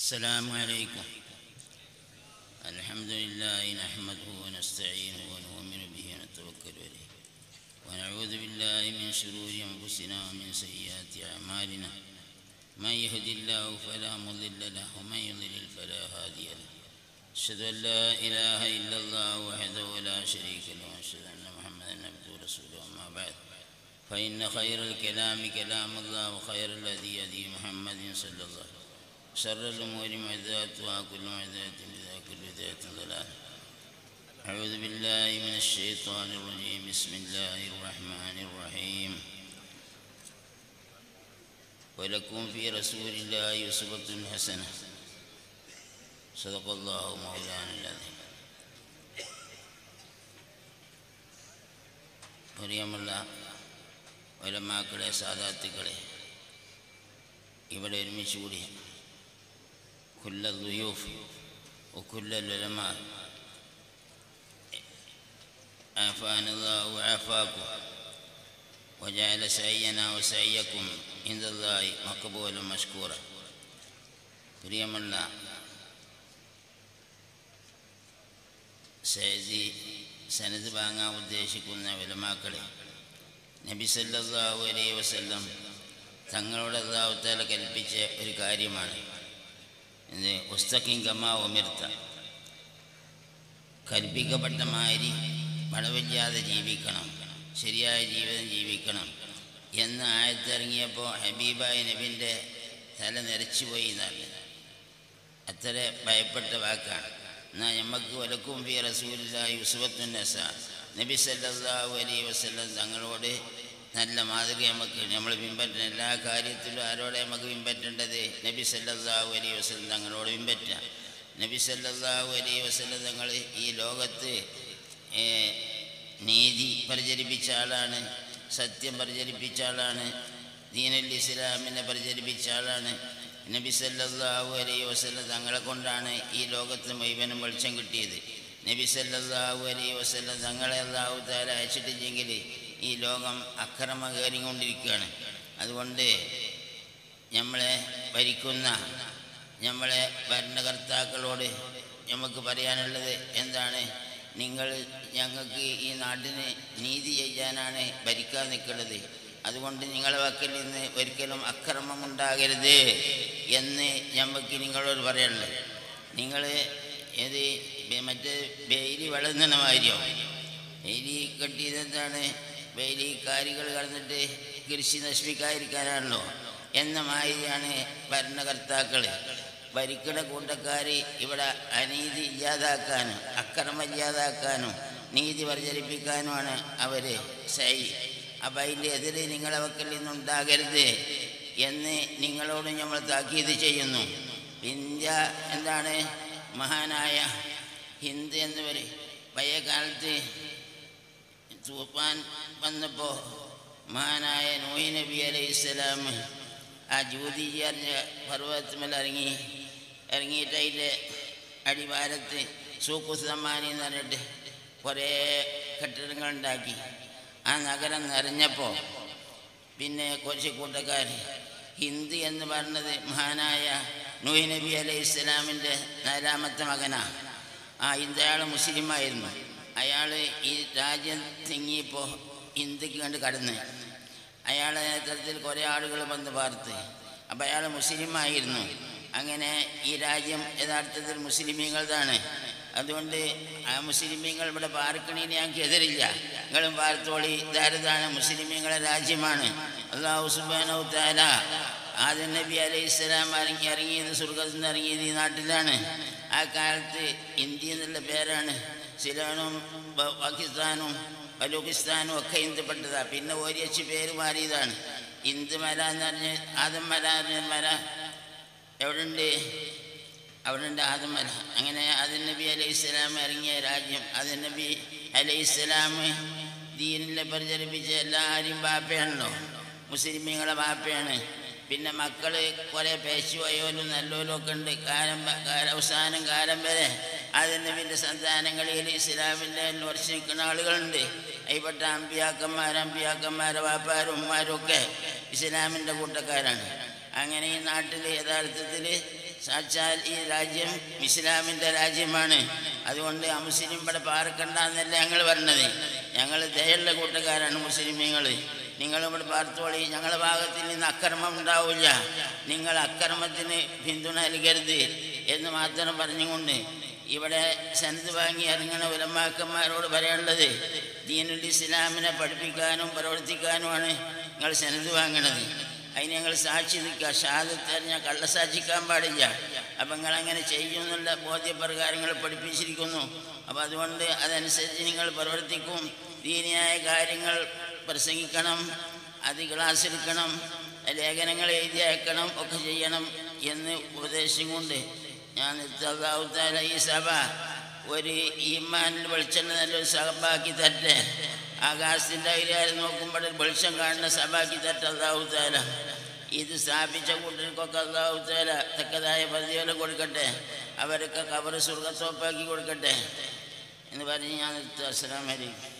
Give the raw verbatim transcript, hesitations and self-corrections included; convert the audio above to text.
السلام عليكم. الحمد لله نحمده ونستعينه ونؤمن به ونتوكل عليه ونعوذ بالله من شرور أنفسنا ومن سيئات أعمالنا. من يهد الله فلا مضل له ومن يضلل فلا هادي له. أشهد أن لا إله إلا الله وحده لا شريك له وأشهد أن محمدا عبده ورسوله. أما بعد فإن خير الكلام كلام الله وخير الهدي هدي محمد صلى الله عليه وسلم. شر الأمور محدثاتها وكل محدثة بدعة وكل بدعة ضلالة. أعوذ بالله من الشيطان الرجيم. بسم الله الرحمن الرحيم. ولكم في رسول الله أسوة حسنة. صدق الله مولانا العظيم. പ്രിയമുള്ള ഉലമാക്കളെ, സാദാത്തുക്കളെ, ഇവിടെ ഒരുമിച്ച് കൂടി കുല്ല ദുയൂഫ് വകുല്ല ഉലമാ ആഫാനല്ലാഹു വആഫാകും വജഅല സഅയനാ വസഅയകും ഇൻദല്ലാഹി മഖ്ബൂലൻ മഷ്കൂറ. പ്രിയമുള്ള സയ്യിദി സനദ് വാങ്ങാൻ ഉദ്ദേശിക്കുന്ന ഉലമാക്കളെ, നബി സല്ലല്ലാഹു അലൈഹി വസല്ലം തങ്ങളോട് അല്ലാഹു തആല കൽപ്പിച്ച ഒരു കാര്യമാണ് ഇത്. ഉസ്തഖിം കമാ ഉമിർത, കൽപ്പിക്കപ്പെട്ട മാതിരി വളവില്ലാതെ ജീവിക്കണം, ശരിയായ ജീവിതം ജീവിക്കണം എന്ന് ആയത്തിറങ്ങിയപ്പോൾ ഹബീബായ നബിൻ്റെ തല നിരച്ചുപോയി എന്നാണ്. അത്ര ഭയപ്പെട്ട വാക്കാണ്. എന്നാൽ നമുക്ക് വലക്കും ഫീ റസൂലില്ലാഹി ഉസ്വത്തുൻ ഹസന, നബി സല്ലല്ലാഹു അലൈഹി വസല്ലം തങ്ങളോട് നല്ല മാതൃക നമുക്ക് നമ്മൾ പിൻപറ്റണം. എല്ലാ കാര്യത്തിലും ആരോടെ നമുക്ക് പിൻപറ്റേണ്ടത്? നബി സല്ലല്ലാഹു അലൈഹി വസല്ലം തങ്ങളോട് പിൻപറ്റാം. നബി സല്ലല്ലാഹു അലൈഹി വസല്ലം തങ്ങൾ ഈ ലോകത്ത് നീതി പ്രചരിപ്പിച്ച ആളാണ്, സത്യം പ്രചരിപ്പിച്ച ആളാണ്, ദീനുൽ ഇസ്ലാമിനെ പ്രചരിപ്പിച്ച ആളാണ്. നബി സല്ലല്ലാഹു അലൈഹി വസല്ലം തങ്ങളെ കൊണ്ടാണ് ഈ ലോകത്ത് മുഴുവനും വെളിച്ചം കിട്ടിയത്. നബി സല്ലല്ലാഹു അലൈഹി വസല്ലം തങ്ങളെ അല്ലാഹു തആല അയച്ചിട്ടില്ലെങ്കിൽ ഈ ലോകം അക്രമം കയറിക്കൊണ്ടിരിക്കുകയാണ്. അതുകൊണ്ട് നമ്മളെ ഭരിക്കുന്ന നമ്മളെ ഭരണകർത്താക്കളോട് നമുക്ക് പറയാനുള്ളത് എന്താണ്? നിങ്ങൾ ഞങ്ങൾക്ക് ഈ നാട്ടിന് നീതി ചെയ്യാനാണ് ഭരിക്കാൻ നിൽക്കുന്നത്. അതുകൊണ്ട് നിങ്ങളെ വക്കിൽ നിന്ന് ഒരിക്കലും അക്രമം ഉണ്ടാകരുത് എന്ന് നമുക്ക് നിങ്ങളോട് പറയാനുള്ളത്. നിങ്ങൾ ഏത് മറ്റേ ബെയിലി വളർന്നണ മാതിരിയോ? ബെയിലി കെട്ടിയതെന്താണ്? ബെയിലി കാരികൾ കടന്നിട്ട് കൃഷി നശിപ്പിക്കാതിരിക്കാനാണല്ലോ എന്ന മാതിരിയാണ് ഭരണകർത്താക്കൾ. ഭരിക്കുന്ന കൂട്ടക്കാർ ഇവിടെ അനീതി ഇല്ലാതാക്കാനും അക്രമം ഇല്ലാതാക്കാനും നീതി പ്രചരിപ്പിക്കാനുമാണ് അവർ സൈ. അപ്പം അതിൻ്റെ എതിരെ നിങ്ങളെ വക്കിൽ നിന്നുണ്ടാകരുത് എന്ന് നിങ്ങളോട് നമ്മൾ താക്കീത് ചെയ്യുന്നു. ഇന്ത്യ എന്താണ്? മഹാനായ ഹിന്ദ് എന്നിവർ പഴയ കാലത്ത് തൂഫാൻ വന്നപ്പോൾ മഹാനായ നൂഹ് നബി അലൈഹി സ്വലാം ആ ജൂതി അറിഞ്ഞ പർവ്വതത്തിൽ ഇറങ്ങി ഇറങ്ങിയിട്ട് അതിൻ്റെ അടിവാരത്ത് സൂക്കുസമാനി എന്ന് പറഞ്ഞിട്ട് കുറേ കെട്ടിടങ്ങളുണ്ടാക്കി. ആ നഗരം നിറഞ്ഞപ്പോൾ പിന്നെ കുറച്ച് കൂട്ടക്കാർ ഹിന്ദ് എന്ന് പറഞ്ഞത് മഹാനായ നൂഹ് നബി അലൈഹി സ്വലാമിൻ്റെ നാലാമത്തെ മകനാണ്. ആ ഹിന്ദ് അയാൾ മുസ്ലിമായിരുന്നു. അയാൾ ഈ രാജ്യം തിങ്ങിയപ്പോൾ ഹിന്ദുക്ക് കണ്ട് കടന്ന് അയാളെ നേതൃത്വത്തിൽ കുറേ ആളുകൾ വന്ന് പാർത്ത്. അപ്പം അയാൾ മുസ്ലിമായിരുന്നു. അങ്ങനെ ഈ രാജ്യം യഥാർത്ഥത്തിൽ മുസ്ലിമീങ്ങളതാണ്. അതുകൊണ്ട് ആ മുസ്ലിമീങ്ങൾ ഇവിടെ പാർക്കണീന് ഞങ്ങൾക്ക് എതിരില്ല, നിങ്ങളും പാർത്തോളി, ധാരതാണ് മുസ്ലിമീങ്ങളെ രാജ്യമാണ്. അല്ലാഹു സുബ്ഹാനഹു തആല ആദം നബി അലൈഹി സ്വലാം ഇറങ്ങി ഇറങ്ങിയത് സ്വർഗ്ഗത്തിൽ നിന്ന് ഇറങ്ങിയത് ഈ നാട്ടിലാണ്. ആ കാലത്ത് ഇന്ത്യ എന്നുള്ള പേരാണ്. സിലോണും പാകിസ്ഥാനും ബലൂചിസ്ഥാനും ഒക്കെ ഇന്ത്യപ്പെട്ടതാണ്. പിന്നെ ഒരിച്ച് പേര് മാറിയതാണ്. ഇന്ത് മല എന്ന് പറഞ്ഞ് ആദം മല എന്ന് മല എവിടെയുണ്ട്? അവിടെ ഉണ്ട് ആദം മല. അങ്ങനെ ആദം നബി അലൈഹി സ്വലാം ഇറങ്ങിയ രാജ്യം. ആദം നബി അലൈഹി സ്വലാം ദീനിലെ പ്രചരിപ്പിച്ച എല്ലാവരെയും ബാപ്പയാണല്ലോ, മുസ്ലിമീങ്ങളെ ബാപ്പയാണ്. പിന്നെ മക്കൾ കുറേ പേശുവയോലും നല്ലോലും ഒക്കെ ഉണ്ട്. കാലം അവസാനം കാലം വരെ ആദം നബിൻ്റെ സന്താനങ്ങളിൽ ഇസ്ലാമിൻ്റെ ഉറച്ചു നിൽക്കുന്ന ആളുകളുണ്ട്. അതിൽപ്പെട്ട അമ്പിയാക്കന്മാർ അമ്പിയാക്കന്മാരെ വാപ്പാരും ഉമ്മാരും ഒക്കെ ഇസ്ലാമിൻ്റെ കൂട്ടക്കാരാണ്. അങ്ങനെ ഈ നാട്ടിൽ യഥാർത്ഥത്തിൽ സാക്ഷാൽ ഈ രാജ്യം ഇസ്ലാമിൻ്റെ രാജ്യമാണ്. അതുകൊണ്ട് ആ മുസ്ലിം ഇവിടെ പാർക്കണ്ടെന്നല്ല ഞങ്ങൾ പറഞ്ഞത്. ഞങ്ങൾ ദയുള്ള കൂട്ടുകാരാണ് മുസ്ലിമീങ്ങൾ. നിങ്ങളിവിടെ പാർത്തോളി, ഞങ്ങളുടെ ഭാഗത്തിൽ നിന്ന് അക്രമം ഉണ്ടാവില്ല, നിങ്ങൾ അക്രമത്തിന് പിന്തുണ നൽകരുത് എന്ന് മാത്രം പറഞ്ഞുകൊണ്ട് ഇവിടെ സനത് വാങ്ങി ഇറങ്ങുന്ന ഉലമാക്കന്മാരോട് പറയാനുള്ളത്, ദീനുൽ ഇസ്ലാമിനെ പഠിപ്പിക്കാനും പ്രവർത്തിക്കാനുമാണ് നിങ്ങൾ സനത് വാങ്ങണത്. അതിന് ഞങ്ങൾ സാക്ഷി നിൽക്കുക. ഷഹാദത്ത് അറിഞ്ഞാൽ കള്ളസാക്ഷിക്കാൻ പാടില്ല. അപ്പം നിങ്ങളങ്ങനെ ചെയ്യുമെന്നുള്ള ബോധ്യപ്രകാരങ്ങൾ പഠിപ്പിച്ചിരിക്കുന്നു. അപ്പം അതുകൊണ്ട് അതനുസരിച്ച് നിങ്ങൾ പ്രവർത്തിക്കും. ദീനിയായ കാര്യങ്ങൾ പ്രസംഗിക്കണം, അത് ക്ലാസ് എടുക്കണം, ലേഖനങ്ങൾ എഴുതി അയക്കണം, ഒക്കെ ചെയ്യണം എന്ന് ഉപദേശം കൊണ്ട് ഞാൻ നിർത്താവുത്താല ഈ സഭ ഒരു ഈമാനിൽ വെളിച്ചെണ്ണ നല്ലൊരു സഭയാക്കി തട്ടെ. ആകാശത്തിൻ്റെ അയിലാരും നോക്കുമ്പോൾ വെളിച്ചം കാണുന്ന സഭയാക്കി തട്ടെ അല്ലാഹുത്താല. ഇത് സ്ഥാപിച്ച കൂട്ടർക്കൊക്കെ അല്ലാഹുത്താല തക്കതായ പ്രതിഫലം കൊടുക്കട്ടെ, അവരൊക്കെ ഖബർ സ്വർഗ്ഗത്തോപ്പാക്കി കൊടുക്കട്ടെ എന്ന് പറഞ്ഞ് ഞാൻ നിർത്തുക. അസ്സലാമു അലൈക്കും.